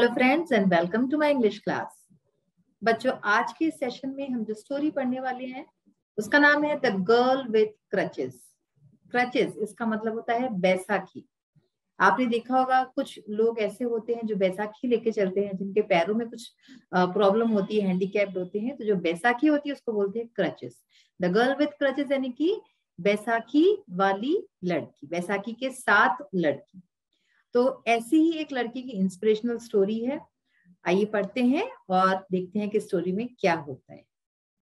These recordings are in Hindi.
Hello friends and welcome to my English class. बच्चों, आज के सेशन में हम जो स्टोरी पढ़ने वाले हैं उसका नाम है the girl with crutches. Crutches इसका मतलब होता है बैसाखी। आपने देखा होगा कुछ लोग ऐसे होते हैं जो बैसाखी लेके चलते हैं, जिनके पैरों में कुछ प्रॉब्लम होती है, हैंडीकैप्ड होते हैं, तो जो बैसाखी होती है उसको बोलते हैं crutches. The girl with crutches यानी कि बैसाखी वाली लड़की, बैसाखी के साथ लड़की। तो ऐसी ही एक लड़की की इंस्पिरेशनल स्टोरी है। आइए पढ़ते हैं और देखते हैं कि स्टोरी में क्या होता है।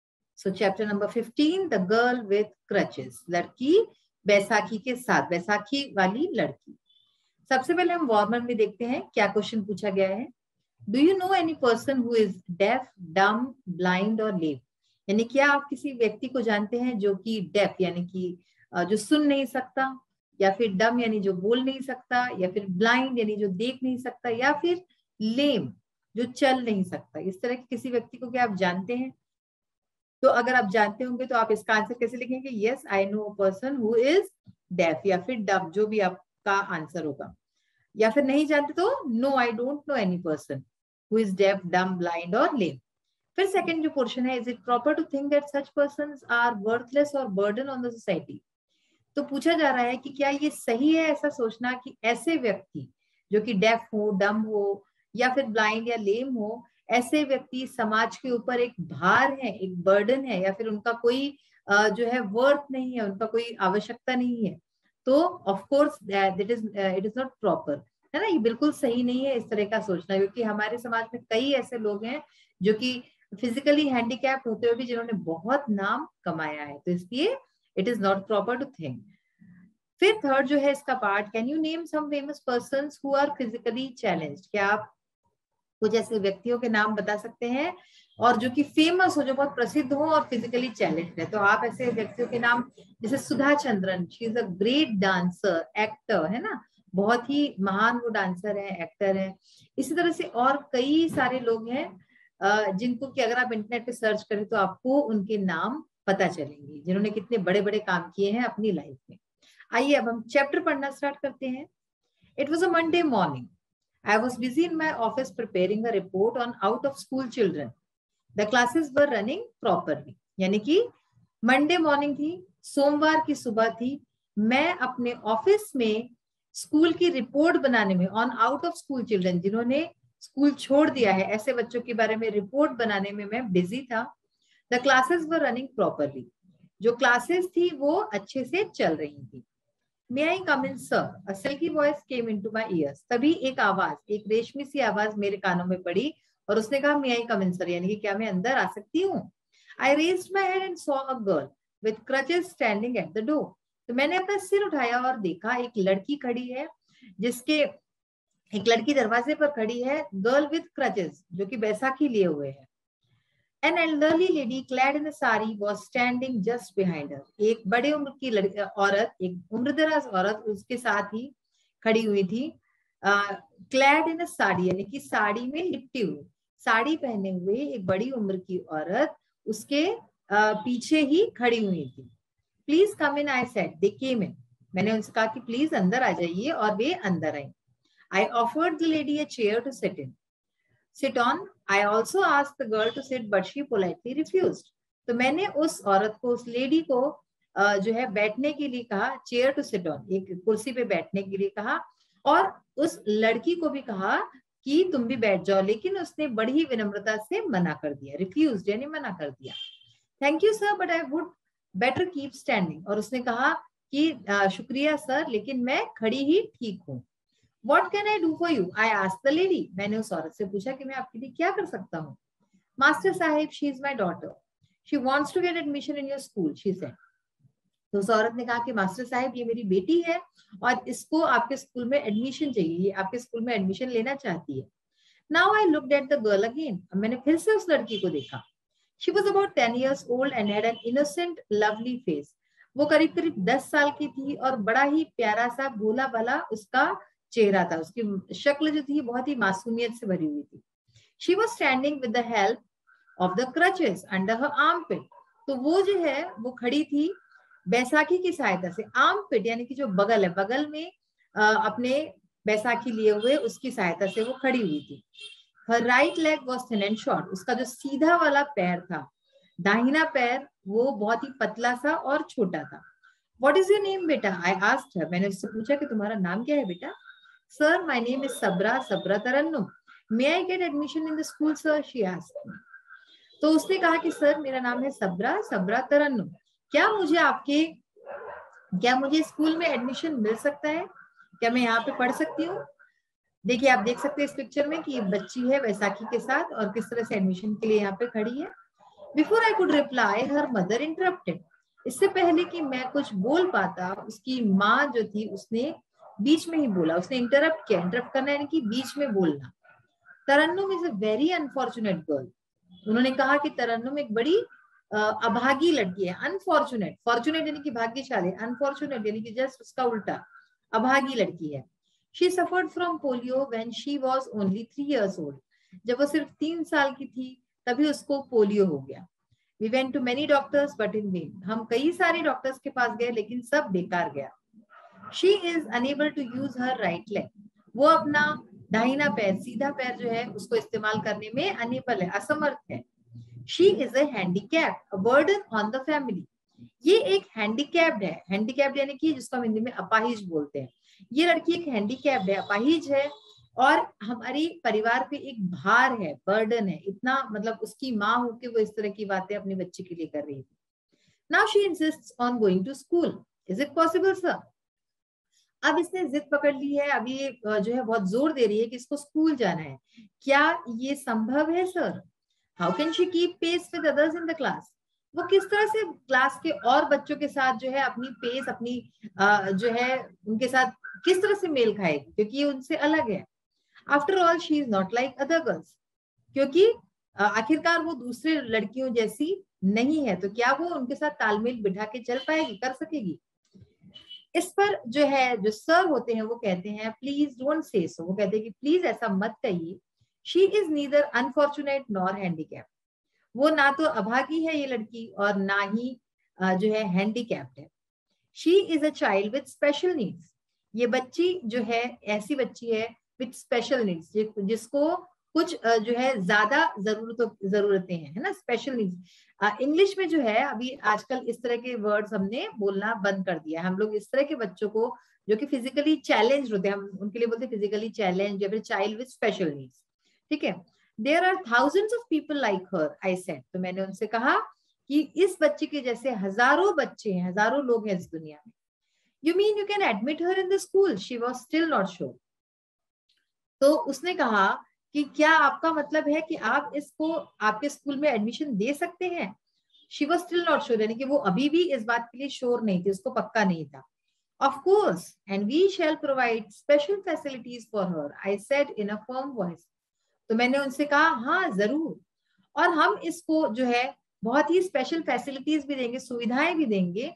So chapter number 15, the girl with crutches, लड़की बैसाखी के साथ, बैसाखी वाली लड़की। सबसे पहले हम वार्मर में देखते हैं क्या क्वेश्चन पूछा गया है। Do you know any person who is deaf, dumb, blind और लेम? यानी क्या आप किसी व्यक्ति को जानते हैं जो कि डेफ यानी कि जो सुन नहीं सकता, या फिर डम यानी जो बोल नहीं सकता, या फिर ब्लाइंड यानी जो देख नहीं सकता, या फिर लेम जो चल नहीं सकता? इस तरह के किसी व्यक्ति को क्या आप जानते हैं? तो अगर आप जानते होंगे तो आप इसका आंसर कैसे लिखेंगे? Yes, I know a person who is deaf या फिर डम, जो भी आपका आंसर होगा। या फिर नहीं जानते तो no, I don't know any person who is deaf, dumb, blind और लेम। फिर सेकंड जो पोर्शन है, is it proper to think that such persons are worthless और बर्डन ऑन द सोसाइटी? तो पूछा जा रहा है कि क्या ये सही है ऐसा सोचना कि ऐसे व्यक्ति जो कि डेफ हो, डम हो या फिर ब्लाइंड या लेम हो, ऐसे व्यक्ति समाज के ऊपर एक भार है, एक बर्डन है, या फिर उनका कोई जो है वर्थ नहीं है, उनका कोई आवश्यकता नहीं है? तो of course it is not proper, है ना। ये बिल्कुल सही नहीं है इस तरह का सोचना, क्योंकि हमारे समाज में कई ऐसे लोग हैं जो कि फिजिकली हैंडीकैप्ड होते हुए भी जिन्होंने बहुत नाम कमाया है, तो इसलिए it is not proper to think. फिर थर्ड जो है इसका part, can you name some famous persons who are physically challenged? क्या आप कुछ ऐसे व्यक्तियों के नाम बता सकते हैं और जो कि फेमस हो, जो बहुत प्रसिद्ध हो और फिजिकली चैलेंज्ड है? तो आप ऐसे व्यक्तियों के नाम, जैसे Sudha Chandran, she is a great dancer, actor, है ना, बहुत ही महान वो डांसर है, एक्टर है। इसी तरह से और कई सारे लोग हैं जिनको कि अगर आप इंटरनेट पे सर्च करें तो आपको उनके नाम पता चलेंगे, जिन्होंने कितने बड़े बड़े काम किए हैं अपनी लाइफ में। आइए अब हम चैप्टर पढ़ना स्टार्ट करते हैं। It was a Monday morning. I was busy in my office preparing a report on out of school children. The classes were running properly. यानी कि मंडे मॉर्निंग थी, सोमवार की सुबह थी। मैं अपने ऑफिस में स्कूल की रिपोर्ट बनाने में, on out of school children, जिन्होंने स्कूल छोड़ दिया है, ऐसे बच्चों के बारे में रिपोर्ट बनाने में मैं बिजी था। The classes were running properly, जो क्लासेस थी वो अच्छे से चल रही थी। May I come in, sir? A silky voice came into my ears. तभी एक आवाज, एक रेशमी सी आवाज मेरे कानों में पड़ी और उसने कहा, May I come in, sir? यानी कि क्या मैं अंदर आ सकती हूँ? I raised my head and saw a girl with crutches standing at the door. तो मैंने अपना सिर उठाया और देखा एक लड़की खड़ी है, एक लड़की दरवाजे पर खड़ी है, गर्ल विथ क्रचेस, जो कि बैसाखी लिए हुए है। An elderly lady clad in a sari was standing just behind her. एक बड़े उम्र की औरत, एक उम्रदराज औरत उसके साथ ही खड़ी हुई थी। क्लैड इन अ साड़ी यानी कि साड़ी में लिपटी हुई, साड़ी पहने हुए एक बड़ी उम्र की औरत उसके पीछे ही खड़ी हुई थी। Please come in, I said. दे केम इन, मैंने उनसे कहा कि प्लीज अंदर आ जाइए, और वे अंदर आई। I offered the lady a chair to sit on. I also asked the girl to sit, but she politely refused. तो मैंने उस औरत को, उस लेडी को जो है बैठने के लिए कहा, चेयर टू सिट ऑन, एक कुर्सी पे बैठने के लिए कहा, और उस लड़की को भी कहा कि तुम भी बैठ जाओ, लेकिन उसने बड़ी ही विनम्रता से मना कर दिया, रिफ्यूज यानी मना कर दिया। Thank you sir, but I would better keep standing, और उसने कहा कि शुक्रिया सर, लेकिन मैं खड़ी ही ठीक हूँ। What can I do for you? I asked the lady. मैंने उस औरत से पूछा कि मैं आपके लिए क्या कर सकता हूँ। Master Sahib, she is my daughter. She wants to get admission in your school, she said. तो उस औरत ने कहा कि मास्टर साहिब, ये मेरी बेटी है और इसको आपके स्कूल में एडमिशन चाहिए, ये आपके स्कूल में एडमिशन लेना चाहती है। Now I looked at the girl again. अब मैंने फिर से उस लड़की को देखा। She was about 10 years old and had an innocent, lovely face. वो करीब करीब 10 साल की थी और बड़ा ही प्यारा सा भोला भाला उसका चेहरा था, उसकी शक्ल जो थी बहुत ही मासूमियत से भरी हुई थी। She was standing with the help of the crutches under her armpit. तो वो जो है वो खड़ी थी बैसाखी की सहायता से, आर्मपिट यानी कि जो बगल है, बगल में अपने बैसाखी लिए हुए उसकी सहायता से वो खड़ी हुई थी। Her right leg was thin and short, उसका जो सीधा वाला पैर था, दाहिना पैर, वो बहुत ही पतला सा और छोटा था। व्हाट इज योर नेम बेटा, आई आस्क्ड हर, मैंने उससे पूछा कि तुम्हारा नाम क्या है बेटा। Sir my name is Sabra, Sabra Tarannum. May I get admission in the school sir, she asked. तो उसने कहा कि सर मेरा नाम है सबरा, सबरा तरन्नुम, क्या मुझे स्कूल में एडमिशन मिल सकता है, क्या मैं यहाँ पे पढ़ सकती हूँ। देखिए आप देख सकते हैं इस पिक्चर में कि बच्ची है बैसाखी के साथ और किस तरह से एडमिशन के लिए यहाँ पे खड़ी है। Before I could reply her mother interrupted, इससे पहले कि मैं कुछ बोल पाता उसकी माँ जो थी उसने बीच में ही बोला, उसने इंटरप्ट किया। इंटरप्ट करना यानी कि बीच में बोलना। Tarannum is a very unfortunate girl, उन्होंने कहा कि तरन्नुम एक बड़ी अभागी लड़की है। अनफॉर्चुनेट, फॉर्चुनेट यानी कि भाग्यशाली, अनफॉर्चुनेट यानी कि जस्ट उसका उल्टा, अभागी लड़की है। She suffered from polio when she was only 3 years old, जब वो सिर्फ 3 साल की थी तभी उसको पोलियो हो गया। We went to many doctors but in vain, हम कई सारे डॉक्टर्स के पास गए लेकिन सब बेकार गया। She is unable to use her right leg, वो अपना दाहिना पैर, सीधा पैर जो है उसको इस्तेमाल करने में अनेबल है, असमर्थ है। She is a handicap, a burden on the family, ये एक हैंडीकैप्ड है। हैंडीकैप्ड यानी कि जिसको हम हिंदी में अपाहिज बोलते हैं। ये लड़की एक हैंडीकैप्ड है, अपाहिज है और हमारी परिवार पे एक भार है, बर्डन है। इतना मतलब उसकी माँ होके वो इस तरह की बातें अपने बच्चे के लिए कर रही थी। Now she insists on going to school, is it possible sir. अब इसने जिद पकड़ ली है, अभी जो है बहुत जोर दे रही है कि इसको स्कूल जाना है, क्या ये संभव है sir. How can she keep pace with others in the class, वो किस तरह से क्लास के और बच्चों के साथ जो है अपनी पेस, अपनी जो है उनके साथ किस तरह से मेल खाएगी, क्योंकि ये उनसे अलग है। After all she is not like other girls, क्योंकि आखिरकार वो दूसरे लड़कियों जैसी नहीं है, तो क्या वो उनके साथ तालमेल बिठा के चल पाएगी, कर सकेगी। इस पर जो है जो सर होते हैं वो कहते हैं प्लीज डोंट से सो, वो कहते हैं कि प्लीज ऐसा मत कहिए। She is neither unfortunate nor handicap, वो ना तो अभागी है ये लड़की और ना ही जो है हैंडीकैप्ड है। She is a child with special needs, ये बच्ची जो है ऐसी बच्ची है विद स्पेशल नीड्स, जिसको कुछ जो है ज्यादा जरूरतें हैं, है ना, स्पेशल नीड्स। इंग्लिश में जो है अभी आजकल इस तरह के वर्ड्स हमने बोलना बंद कर दिया। हम लोग इस तरह के बच्चों को जो कि फिजिकली चैलेंज होते हैं, हम उनके लिए बोलते हैं फिजिकली चैलेंज या फिर चाइल्ड विद स्पेशल नीड्स। ठीक है, there are thousands of people like her, I said, तो मैंने उनसे कहा कि इस बच्चे के जैसे हजारों बच्चे हैं, हजारों लोग हैं इस दुनिया में। You mean you can admit her in the school, she was still not sure. तो उसने कहा कि क्या आपका मतलब है कि आप इसको आपके स्कूल में एडमिशन दे सकते हैं। She was still not sure, यानी कि वो अभी भी इस बात के लिए श्योर नहीं थी, उसको पक्का नहीं था। Of course and we shall provide special facilities for her, I said in a firm voice, तो मैंने उनसे कहा हाँ जरूर, और हम इसको जो है बहुत ही स्पेशल फैसिलिटीज भी देंगे, सुविधाएं भी देंगे।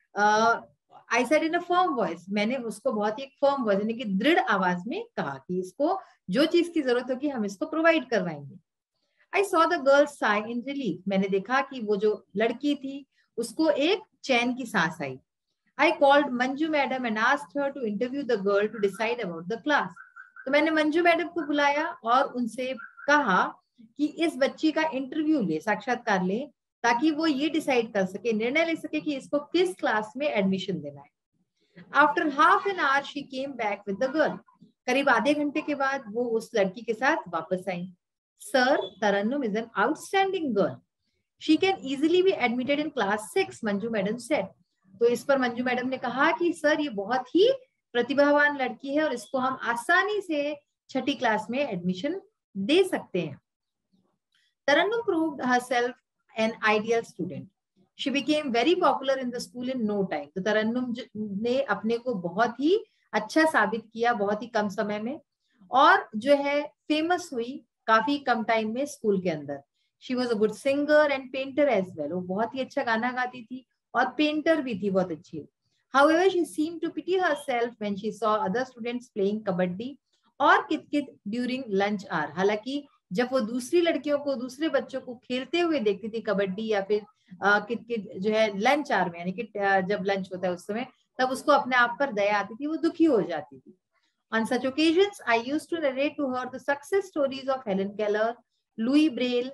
I said in a firm voice, मैंने उसको बहुत ही एक फर्म वॉइस यानी कि दृढ़ आवाज में कहा कि इसको जो चीज की जरूरत होगी हम इसको प्रोवाइड करवाएंगे। I saw the girl sigh in relief, मैंने देखा कि वो जो लड़की थी उसको एक चैन की सांस आई। I called Manju madam and asked her to interview the girl to decide about the class, तो मैंने मंजू मैडम को बुलाया और उनसे कहा कि इस बच्ची का इंटरव्यू ले, साक्षात्कार ले, ताकि वो ये डिसाइड कर सके, निर्णय ले सके कि इसको किस क्लास में एडमिशन देना है। After half an hour she came back with the girl, करीब आधे घंटे के बाद वो उस लड़की के साथ वापस आई। Sir Tarannum is an outstanding girl, she can easily be admitted in class 6, Manju madam said. तो इस पर मंजू मैडम ने कहा कि सर ये बहुत ही प्रतिभावान लड़की है और इसको हम आसानी से 6ठी क्लास में एडमिशन दे सकते हैं। तरन्नुम proved herself an ideal student. She became very popular in the school in no time. तो तरन्नुम ने अपने को बहुत ही अच्छा साबित किया बहुत ही कम समय में, और जो है फेमस हुई काफी कम टाइम में स्कूल के अंदर। She was a good singer and painter as well. वो बहुत ही अच्छा गाना गाती थी और पेंटर भी थी बहुत अच्छी। However, she seemed to pity herself when she saw other students playing kabaddi और कित-कित during lunch hour. हालांकि जब वो दूसरी लड़कियों को, दूसरे बच्चों को खेलते हुए देखती थी कबड्डी या फिर कित-कित जो है लंच आवर में, यानी कि जब लंच होता है उस समय, तब उसको अपने आप पर दया आती थी, वो दुखी हो जाती थी। On such occasions, I used to narrate to her the success stories of Helen Keller, Louis Braille,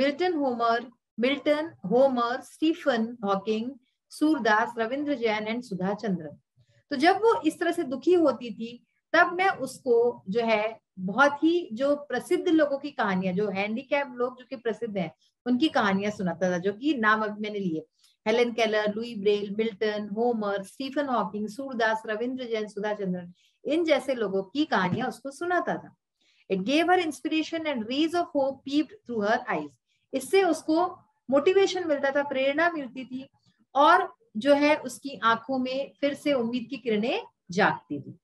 Milton, Homer, Stephen Hawking, Surdas, Ravindra Jain and Sudha Chandran. तो जब वो इस तरह से दुखी होती थी तब मैं उसको जो है बहुत ही जो प्रसिद्ध लोगों की कहानियां, जो हैंडीकैप लोग जो कि प्रसिद्ध हैं, उनकी कहानियां सुनाता था, जो कि नाम अभी मैंने लिए, Helen Keller, Louis Braille, Milton, Homer, Stephen Hawking, Surdas, Ravindra Jain, Sudha Chandran, इन जैसे लोगों की कहानियां उसको सुनाता था। It gave her inspiration and rays of hope peeped through her eyes. इससे उसको मोटिवेशन मिलता था, प्रेरणा मिलती थी, और जो है उसकी आंखों में फिर से उम्मीद की किरणें जागती थी।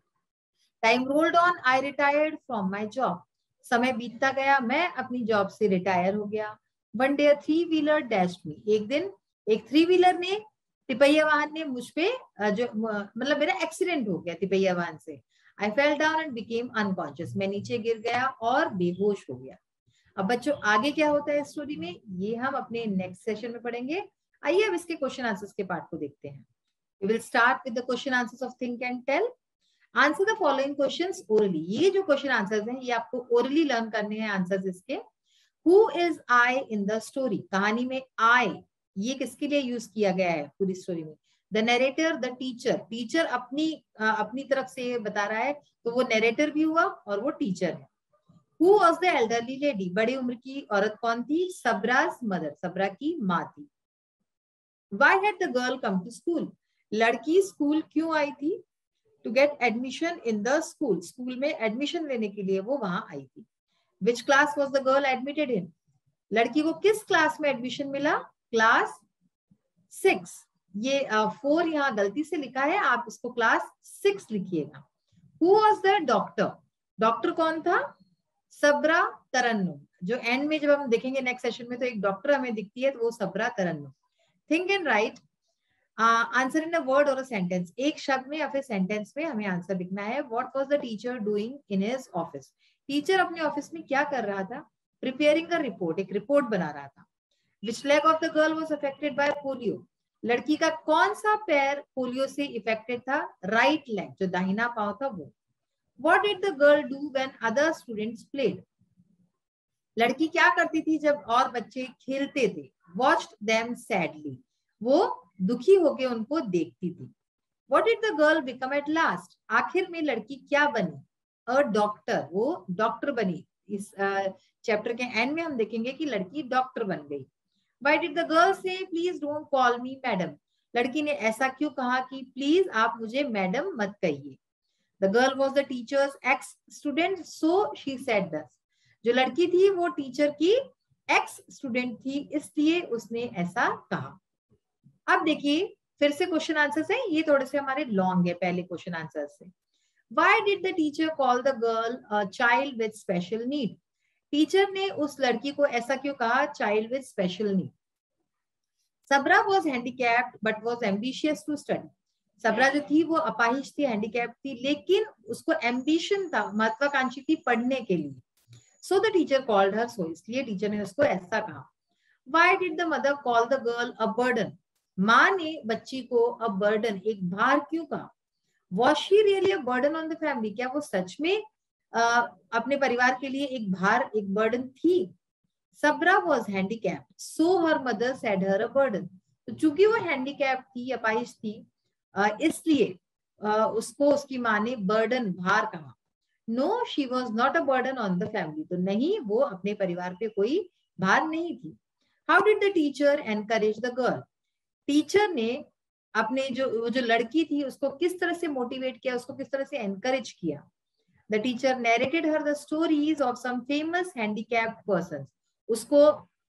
Time rolled on, I retired from my job. समय बीतता गया, मैं अपनी जॉब से रिटायर हो गया। One day three wheeler dashed me. एक दिन एक थ्री व्हीलर ने, तिपहिया वाहन ने मुझ पे जो मतलब मेरा एक्सीडेंट हो गया तिपहिया वाहन से। I fell down and became unconscious. मैं नीचे गिर गया और बेहोश हो गया। अब बच्चों आगे क्या होता है स्टोरी में, ये हम अपने नेक्स्ट सेशन में पढ़ेंगे। आइए अब इसके क्वेश्चन आंसर्स के पार्ट को देखते हैं। We will start with the question answers of think and tell. Answer the following questions orally. ये जो क्वेश्चन आंसर्स हैं ये आपको ओरली लर्न करने हैं आंसर्स इसके। Who is I in the story? कहानी में I ये किसके लिए यूज किया गया है पूरी स्टोरी में? The narrator, the teacher. Teacher अपनी तरफ से बता रहा है, तो वो नरेटर भी हुआ और वो टीचर है। Who was the elderly lady? बड़ी उम्र की औरत कौन थी? Sabra's mother. सबरा की माँ थी। Why had the girl come to school? लड़की स्कूल क्यों आई थी? To get admission in the school. स्कूल में एडमिशन लेने के लिए वो वहां आई थी। Which class was the girl admitted in? लड़की को किस क्लास में एडमिशन मिला? क्लास 6। ये 4 यहाँ गलती से लिखा है, आप इसको क्लास 6 लिखिएगा। Who was the doctor? Doctor कौन था? सबरा तरन्नुम। जो एंड में जब हम देखेंगे नेक्स्ट सेशन में तो एक डॉक्टर हमें दिखती है, तो वो Sabra Tarannum. Think and write answer in a word और अ सेंटेंस। एक शब्द में या फिर सेंटेंस में हमें आंसर लिखना है। What was the teacher doing in his office? Teacher अपने ऑफिस में क्या कर रहा था? प्रिपेयरिंग अ रिपोर्ट, एक रिपोर्ट बना रहा था। Which leg of the girl was affected by polio? लड़की का कौन सा पैर पोलियो से इफेक्टेड था? राइट लेग, जो दाहिना पांव था वो। What did the girl do when other students played? लड़की क्या करती थी जब और बच्चे खेलते थे? वॉच्ड देम सैडली, वो दुखी होके उनको देखती थी। What did the girl become at last? आखिर में लड़की क्या बनी? अ डॉक्टर, वो डॉक्टर बनी। इस चैप्टर के एंड में हम देखेंगे कि लड़की डॉक्टर बन गई। Why did the girl say, please don't call me madam? लड़की ने ऐसा क्यों कहा कि प्लीज आप मुझे मैडम मत कहिए? The girl was the teacher's ex student, so she said thus. जो लड़की थी वो टीचर की एक्स स्टूडेंट थी, इसलिए उसने ऐसा कहा। अब देखिए फिर से क्वेश्चन आंसर्स है, ये थोड़े से हमारे लॉन्ग है पहले क्वेश्चन आंसर से। Why did the teacher call the girl a child with special need? Teacher ने उस लड़की को ऐसा क्यों कहा, child with special need? Sabra was handicapped but was ambitious to study. Sabra जो थी वो अपाहिज थी, हैंडीकैप थी, लेकिन उसको एम्बिशन था, महत्वाकांक्षी थी पढ़ने के लिए। So the teacher called her so, इसलिए टीचर ने उसको ऐसा कहा। Why did the mother call the girl a burden? माँ ने बच्ची को a burden, एक भार क्यों कहा? Was she really a burden on the family? क्या वो सच में अपने परिवार के लिए एक भार, एक burden थी? सबरा was handicapped, so her mother said her a burden. तो चूंकि वो हैंडीकैप थी, अपाहिज थी, इसलिए उसको उसकी माँ ने burden, भार कहा। No, she was not a burden on the family. तो नहीं, वो अपने परिवार पे कोई भार नहीं थी। How did the teacher encourage the girl? Teacher ने अपने जो लड़की थी उसको किस तरह से मोटिवेट किया, उसको किस तरह से एनकरेज किया? The teacher narrated her the stories of some famous handicapped persons. उसको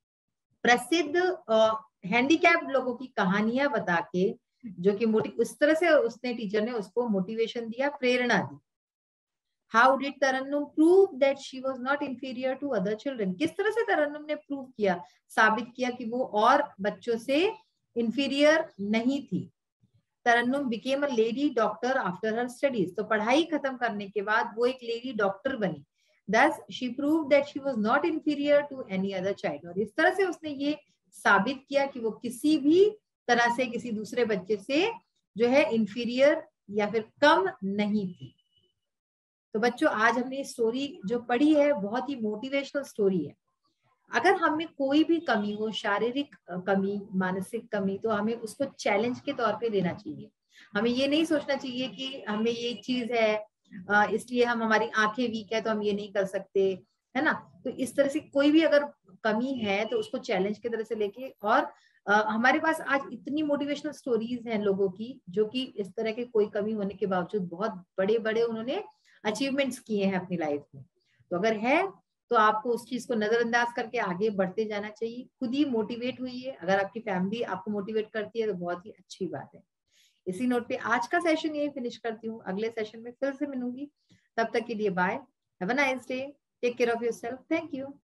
प्रसिद्ध हैंडीकैप लोगों की कहानियां बता के, जो कि उस तरह से उसने टीचर ने उसको मोटिवेशन दिया, प्रेरणा दी। How did Tarannum prove that she was not inferior to other children? किस तरह से तरन्नुम ने प्रूव किया, साबित किया कि वो और बच्चों से इंफीरियर नहीं थी? तरन्नुम became a lady doctor after her studies. तो पढ़ाई खत्म करने के बाद वो एक लेडी डॉक्टर बनी। Thus she proved that she was not inferior to any other child. और इस तरह से उसने ये साबित किया कि वो किसी भी तरह से किसी दूसरे बच्चे से जो है इंफीरियर या फिर कम नहीं थी। तो बच्चों आज हमने स्टोरी जो पढ़ी है बहुत ही मोटिवेशनल स्टोरी है। अगर हमें कोई भी कमी हो, शारीरिक कमी, मानसिक कमी, तो हमें उसको चैलेंज के तौर पे लेना चाहिए। हमें ये नहीं सोचना चाहिए कि हमें ये चीज है इसलिए हम, हमारी आंखें वीक है तो हम ये नहीं कर सकते, है ना। तो इस तरह से कोई भी अगर कमी है तो उसको चैलेंज की तरह से लेके, और हमारे पास आज इतनी मोटिवेशनल स्टोरीज हैं लोगों की जो कि इस तरह के कोई कमी होने के बावजूद बहुत बड़े बड़े उन्होंने अचीवमेंट्स किए हैं अपनी लाइफ में। तो अगर है तो आपको उस चीज को नजरअंदाज करके आगे बढ़ते जाना चाहिए। खुद ही मोटिवेट हुई है, अगर आपकी फैमिली आपको मोटिवेट करती है तो बहुत ही अच्छी बात है। इसी नोट पे आज का सेशन यही फिनिश करती हूँ, अगले सेशन में फिर से मिलूंगी। तब तक के लिए bye, have a nice day, take care of yourself, thank you.